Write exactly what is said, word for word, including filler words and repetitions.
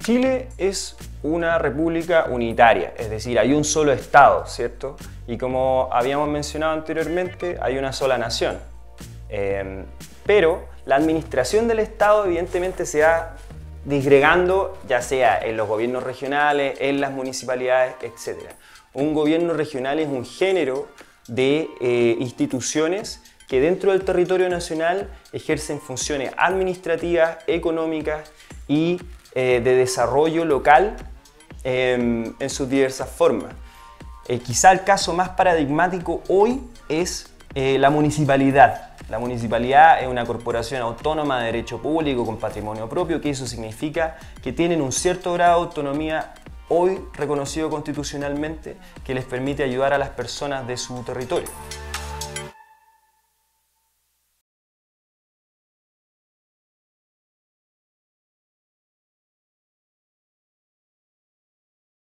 Chile es una república unitaria, es decir, hay un solo Estado, ¿cierto? Y como habíamos mencionado anteriormente, hay una sola nación. Eh, pero la administración del Estado evidentemente se va disgregando, ya sea en los gobiernos regionales, en las municipalidades, etcétera. Un gobierno regional es un género de eh, instituciones que dentro del territorio nacional ejercen funciones administrativas, económicas y eh, de desarrollo local eh, en sus diversas formas. Eh, quizá el caso más paradigmático hoy es eh, la municipalidad. La municipalidad es una corporación autónoma de derecho público con patrimonio propio, que eso significa que tienen un cierto grado de autonomía hoy reconocido constitucionalmente que les permite ayudar a las personas de su territorio.